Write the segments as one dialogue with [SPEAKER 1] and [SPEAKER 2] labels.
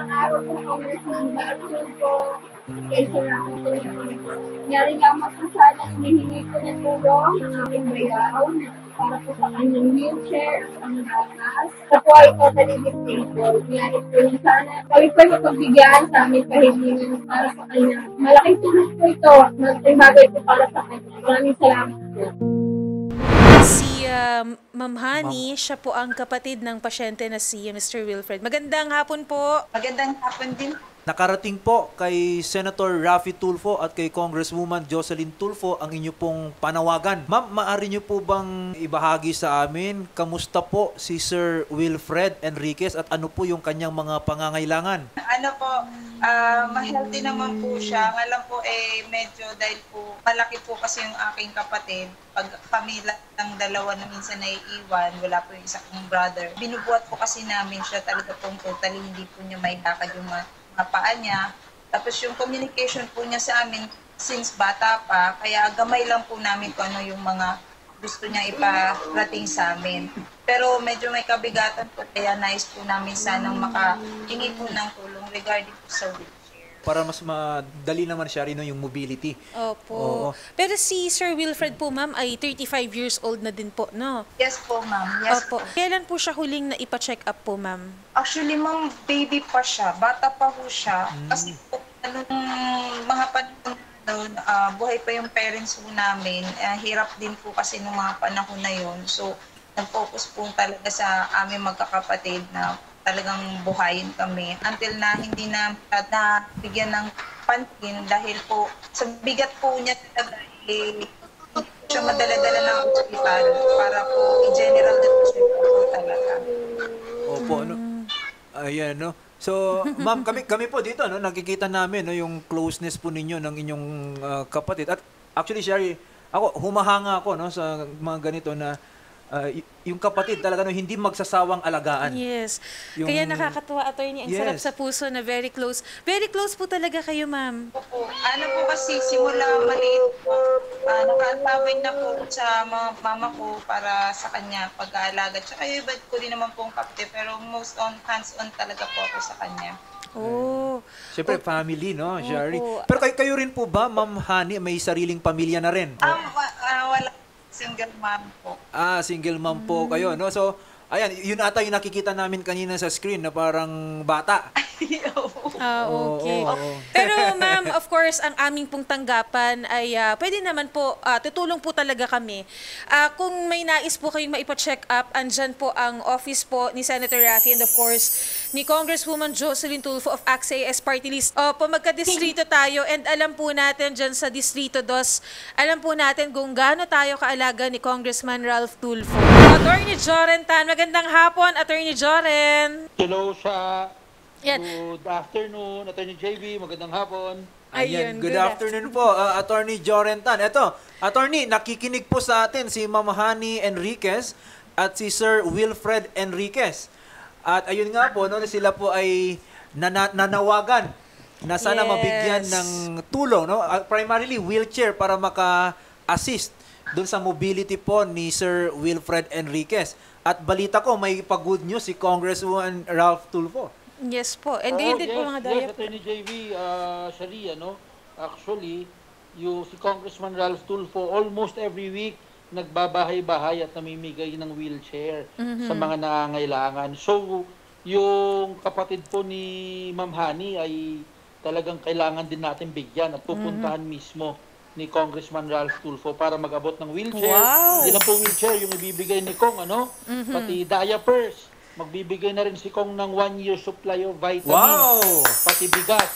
[SPEAKER 1] magandang araw po, Congressman Martin po. Kay Sir Rafi. Yari lamang po sana hinihingi ko ng tulong ng aking bayaw para po sa kanyang wheelchair at ang gatas. Ito po ay totally disabled. Yari po yun sana. Kami po ay mapagbigyan sa aming kahilingan para sa kanya. Malaking tulong po ito. Malaking bagay po para sa kanya. Maraming salamat po.
[SPEAKER 2] Si Ma'am Honey, siya po ang kapatid ng pasyente na si Mr. Wilfred. Magandang hapon po.
[SPEAKER 3] Magandang hapon din.
[SPEAKER 4] Nakarating po kay Senator Rafi Tulfo at kay Congresswoman Jocelyn Tulfo ang inyo pong panawagan. Ma'am, maaari niyo po bang ibahagi sa amin kamusta po si Sir Wilfred Enriquez at ano po yung kanyang mga pangangailangan?
[SPEAKER 3] Ano po, ma-healthy naman po siya. Ngayon po medyo dahil po malaki po kasi yung aking kapatid. Pag pamilya ng dalawa na minsan naiiwan, wala po yung isa kong brother. Binubuhat po kasi namin siya talaga pong totally hindi po niya may lakad yung mga paa niya. Tapos yung communication po niya sa amin since bata pa, kaya gamay lang po namin kung ano yung mga gusto niya iparating sa amin. Pero medyo may kabigatan po, kaya nais po namin sanang makahingi po ng tulong regarding po sa wheelchair.
[SPEAKER 4] Para mas madali naman siya rin yung mobility.
[SPEAKER 2] Opo.
[SPEAKER 4] Oo.
[SPEAKER 2] Pero si Sir Wilfred po, ma'am, ay 35 years old na din po, no?
[SPEAKER 3] Yes po, ma'am. Yes
[SPEAKER 2] Opo.
[SPEAKER 3] po.
[SPEAKER 2] Kailan po siya huling na ipa-check up po, ma'am?
[SPEAKER 3] Actually, ma'am, baby pa siya. Bata pa po siya. Kasi po, anong mga panahon noon, buhay pa yung parents po namin. Hirap din po kasi nung mga panahon na yun. So, nag-focus po talaga sa aming magkakapatid na talagang buhayin kami. Until na hindi na bigyan ng pansin dahil po sa bigat po niya talaga hindi siya madala-dala ng ospital para po i-general depression po talaga.
[SPEAKER 4] Opo, ano? Ayan, no? So, ma'am, kami po dito, no, nakikita namin no, yung closeness po ninyo ng inyong kapatid. At actually, Sherry, ako, humahanga ako no, sa mga ganito na yung kapatid talaga no, hindi magsasawang alagaan.
[SPEAKER 2] Yes.
[SPEAKER 4] Yung-
[SPEAKER 2] Kaya nakakatuwa, attorney. Ang sarap
[SPEAKER 4] Yes.
[SPEAKER 2] sa puso na very close. Very close po talaga kayo, ma'am.
[SPEAKER 3] Opo. Ano po kasi simula maliit po, nakaantabay na po sa mama ko para sa kanya pag-aalaga. Tsaka yung iba ko din naman po ang kapatid, pero most on hands-on talaga po ako sa kanya.
[SPEAKER 2] Oh.
[SPEAKER 4] Siyempre, family, no, Sherry?
[SPEAKER 2] Opo.
[SPEAKER 4] Pero kayo rin po ba, Ma'am Honey, may sariling pamilya na rin?
[SPEAKER 3] Wala, single mom po.
[SPEAKER 4] Single mom po kayo, no? So, ayan, yun ata yung nakikita namin kanina sa screen na parang bata.
[SPEAKER 2] Okay.
[SPEAKER 4] Oo.
[SPEAKER 2] Pero ma'am, of course, ang aming pong tanggapan ay pwede naman po, tutulong po talaga kami. Kung may nais po kayong maipa-check up, andyan po ang office po ni Senator Rafi and of course, ni Congresswoman Jocelyn Tulfo of AXA-S Party List. Opo, magka-distrito tayo and alam po natin dyan sa Distrito 2, alam po natin kung gaano tayo kaalaga ni Congressman Ralph Tulfo. Attorney Joren Tan, magandang hapon, Attorney Joren.
[SPEAKER 5] Hello sa
[SPEAKER 2] Yan.
[SPEAKER 5] good afternoon, Attorney JB, magandang hapon.
[SPEAKER 4] Ayan,
[SPEAKER 2] Ayun,
[SPEAKER 4] good afternoon po, Attorney Jorentan. Ito, Attorney, nakikinig po sa atin si Ma'am Honey Enriquez at si Sir Wilfred Enriquez. At ayun nga po, no, sila po ay nanawagan na sana
[SPEAKER 2] Yes.
[SPEAKER 4] mabigyan ng tulong, no? Primarily wheelchair para maka-assist doon sa mobility po ni Sir Wilfred Enriquez. At balita ko, may pag-good news si Congresswoman Ralph Tulfo.
[SPEAKER 2] Yes po. And gayon din po mga
[SPEAKER 5] yes,
[SPEAKER 2] diaper.
[SPEAKER 5] Attorney JB, Sharia, no? Actually, si Congressman Ralph Tulfo almost every week nagbabahay-bahay at namimigay ng wheelchair sa mga nangangailangan. So, yung kapatid po ni Ma'am Honey ay talagang kailangan din natin bigyan at pupuntahan mismo ni Congressman Ralph Tulfo para mag-abot ng wheelchair.
[SPEAKER 2] Wow!
[SPEAKER 5] Hindi lang po wheelchair, yung ibibigay ni Kong, pati diapers. Magbibigay na rin si Kong ng 1-year supply of vitamins.
[SPEAKER 4] Wow!
[SPEAKER 5] Pati bigas.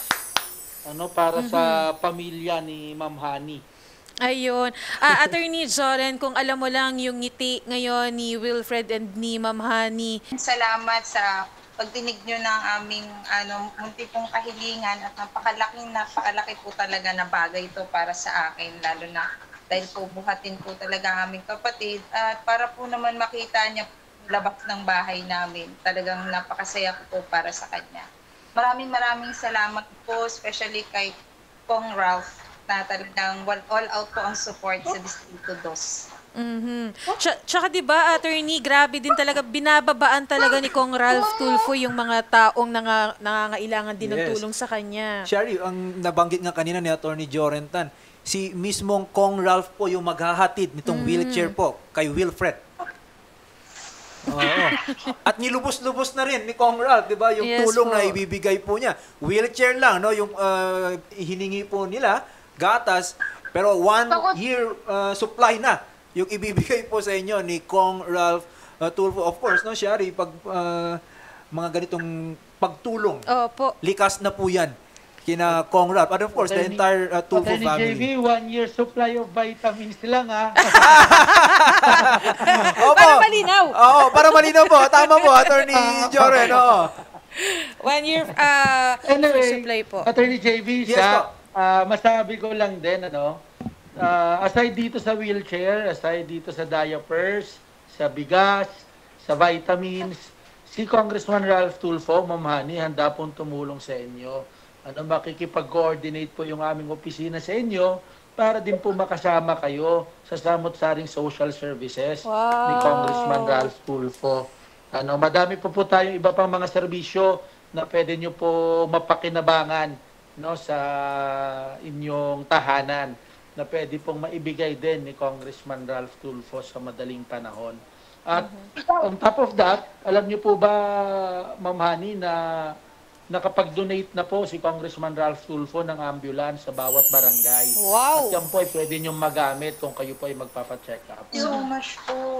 [SPEAKER 5] Para sa pamilya ni Ma'am Honey.
[SPEAKER 2] Ayun. Attorney Joren, kung alam mo lang yung ngiti ngayon ni Wilfred and ni Ma'am Honey.
[SPEAKER 3] Salamat sa pagdinig nyo ng aming munti pong kahilingan at napakalaki po talaga na bagay ito para sa akin, lalo na dahil po buhatin po talaga ang aming kapatid at para po naman makita niya labas ng bahay namin. Talagang napakasaya ko po para sa kanya. Maraming salamat po, especially kay Kong Ralph, na talagang all out po ang support sa Distrito 2.
[SPEAKER 2] Tsaka 'di ba, attorney, grabe din talaga, binababaan talaga ni Kong Ralph Tulfo yung mga taong nangangailangan din ng
[SPEAKER 4] Yes.
[SPEAKER 2] tulong sa kanya.
[SPEAKER 4] Sherry, ang nabanggit nga kanina ni Attorney Jorentan, si mismong Kong Ralph po yung maghahatid nitong wheelchair po kay Wilfred. Oo. At nilubos-lubos na rin ni Kong Ralph, 'di ba, yung
[SPEAKER 2] Yes
[SPEAKER 4] tulong
[SPEAKER 2] po.
[SPEAKER 4] na ibibigay po niya. Wheelchair lang, no, yung hiningi po nila, gatas, pero 1 year supply na yung ibibigay po sa inyo ni Kong Ralph Tulfo. Of course, no, Shari, pag mga ganitong pagtulong,
[SPEAKER 2] Opo.
[SPEAKER 4] likas na po yan kina Kong Ralph. And of course, the entire Tulfo
[SPEAKER 5] Attorney
[SPEAKER 4] family.
[SPEAKER 5] JV, 1 year supply of vitamins lang, ha?
[SPEAKER 4] Opo.
[SPEAKER 2] Para malinaw.
[SPEAKER 4] Oo, para malinaw po. Tama po, Attorney Joren. Oo.
[SPEAKER 2] 1 year
[SPEAKER 5] Anyway,
[SPEAKER 2] supply po.
[SPEAKER 5] Attorney JV,
[SPEAKER 4] Yes po.
[SPEAKER 5] masabi ko lang din, aside dito sa wheelchair, aside dito sa diapers, sa bigas, sa vitamins, si Congressman Ralph Tulfo, Ma'am Hani, handa pong tumulong sa inyo. Makikipag-coordinate po yung aming opisina sa inyo para din po makasama kayo sa samot-saring social services ni Congressman Ralph Tulfo. Madami po tayong iba pang mga serbisyo na pwede nyo po mapakinabangan, no, sa inyong tahanan na pwede pong maibigay din ni Congressman Ralph Tulfo sa madaling panahon. At on top of that, alam niyo po ba, Ma'am Hani, na nakapag-donate na po si Congressman Ralph Tulfo ng ambulance sa bawat barangay.
[SPEAKER 2] Wow.
[SPEAKER 5] At yan po ay pwede niyong magamit kung kayo po ay magpapacheck up.
[SPEAKER 3] So much po.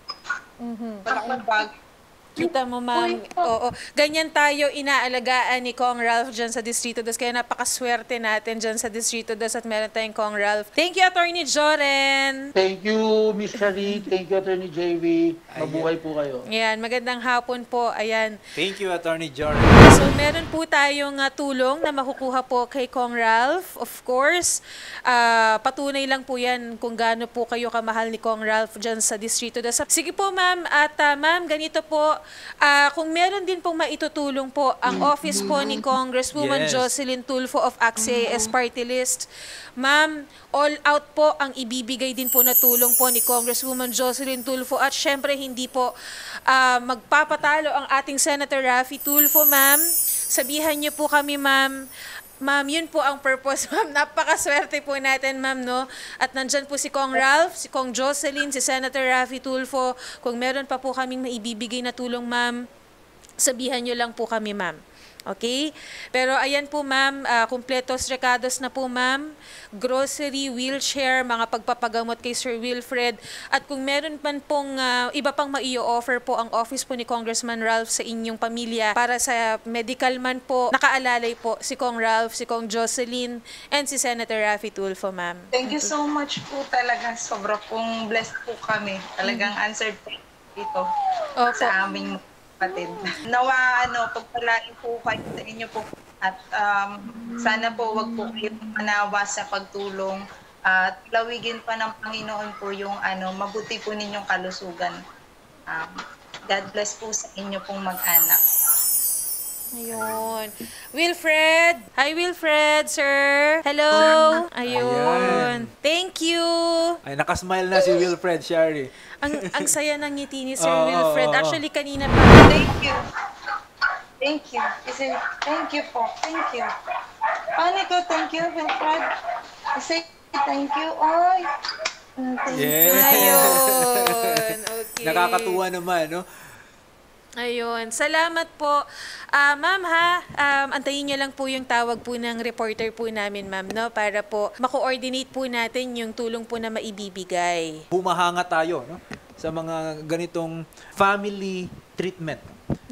[SPEAKER 3] Malaking bag.
[SPEAKER 2] Kita mo, ma'am. Oo. Ganyan tayo inaalagaan ni Kong Ralph dyan sa Distrito 2. Kaya napakaswerte natin dyan sa Distrito 2 at meron tayong Kong Ralph. Thank you, Attorney Joren.
[SPEAKER 5] Thank you, Miss Shari. Thank you, Attorney JV. Mabuhay po kayo.
[SPEAKER 2] Ayan, magandang hapon po. Ayan.
[SPEAKER 4] Thank you, Attorney Joren.
[SPEAKER 2] So, meron po tayong tulong na makukuha po kay Kong Ralph. Of course, patunay lang po yan kung gaano po kayo kamahal ni Kong Ralph dyan sa Distrito 2. Sige po, ma'am. At ma'am, ganito po. Kung meron din pong maitutulong po ang office po ni Congresswoman
[SPEAKER 4] Yes.
[SPEAKER 2] Jocelyn Tulfo of AXE-AS Party List, ma'am, all out po ang ibibigay din po na tulong po ni Congresswoman Jocelyn Tulfo at syempre hindi po magpapatalo ang ating Senator Raffy Tulfo, ma'am. Sabihan niyo po kami, ma'am. Ma'am, yun po ang purpose, ma'am. Napakaswerte po natin, ma'am, no? At nandyan po si Kong Ralph, si Kong Jocelyn, si Senator Raffy Tulfo. Kung meron pa po kaming maibibigay na tulong, ma'am, sabihan nyo lang po kami, ma'am. Okay? Pero ayan po, ma'am, kumpletos recados na po, ma'am. Grocery, wheelchair, mga pagpapagamot kay Sir Wilfred. At kung meron man pong iba pang mai-offer po ang office po ni Congressman Ralph sa inyong pamilya para sa medical man po, nakaalalay po si Kong Ralph, si Kong Jocelyn, and si Senator Raffy Tulfo, ma'am.
[SPEAKER 3] Thank you so much po talaga. Sobra pong blessed po kami. Talagang answered po dito
[SPEAKER 2] Opo.
[SPEAKER 3] sa aming kapatid. Nawa, pagpalain po kayo sa inyo po. At sana po wag po kayo manawa sa pagtulong. At lawigin pa ng Panginoon po yung mabuti po ninyong kalusugan. God bless po sa inyo pong mag-anak.
[SPEAKER 2] Ayun. Wilfred! Hi, Wilfred, sir! Hello! Ayun. Thank you!
[SPEAKER 4] Ay, nakasmile na si Wilfred, Shari.
[SPEAKER 2] Ang saya ng ngiti ni Sir
[SPEAKER 4] Oo,
[SPEAKER 2] Wilfred.
[SPEAKER 4] oo, oo.
[SPEAKER 2] Actually, kanina pa.
[SPEAKER 3] Thank you. Thank you. Kasi, thank you po. Thank you. Paano ko thank you, Wilfred? Kasi, thank you. Ay. Thank you.
[SPEAKER 4] Yeah.
[SPEAKER 2] Ayun. Okay.
[SPEAKER 4] Nakakatuwa naman, no?
[SPEAKER 2] Ayun. Salamat po. Ma'am, antayin niyo lang po yung tawag po ng reporter po namin, ma'am, no? Para po mako-coordinate po natin yung tulong po na maibibigay.
[SPEAKER 4] Humahanga tayo, no? Sa mga ganitong family treatment.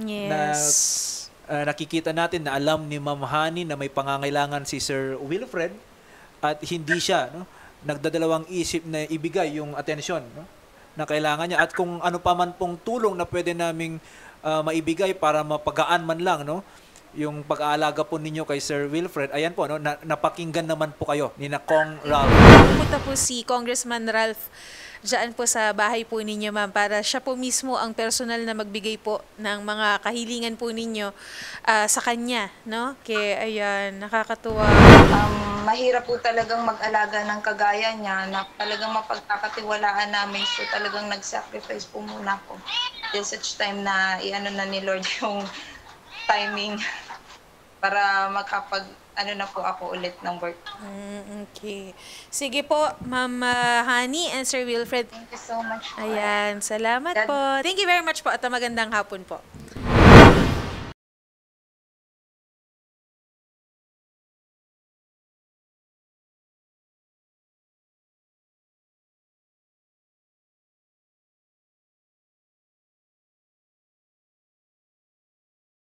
[SPEAKER 2] Yes.
[SPEAKER 4] Nakikita natin na alam ni Ma'am Hani na may pangangailangan si Sir Wilfred at hindi siya, no, nagdadalawang isip na ibigay yung atensyon, no, na kailangan niya. At kung ano pa man pong tulong na pwede naming maibigay para mapagaan man lang, no, yung pag-aalaga po ninyo kay Sir Wilfred, ayan po, no, napakinggan naman po kayo ni na Kong Ralph.
[SPEAKER 2] Pupunta po si Congressman Ralph dyan po sa bahay po ninyo, ma'am, para siya po mismo ang personal na magbigay po ng mga kahilingan po ninyo sa kanya, no? Kaya, ayan, nakakatuwa.
[SPEAKER 3] mahirap po talagang mag-alaga ng kagaya niya na talagang mapagkakatiwalaan namin. So talagang nag-sacrifice po muna ako. Till such time na iano na ni Lord yung timing para na po ako ulit ng work.
[SPEAKER 2] Okay. Sige po, Ma'am Honey and Sir Wilfred.
[SPEAKER 3] Thank you so much po.
[SPEAKER 2] Ayan, salamat po. Thank you very much po at magandang hapon po.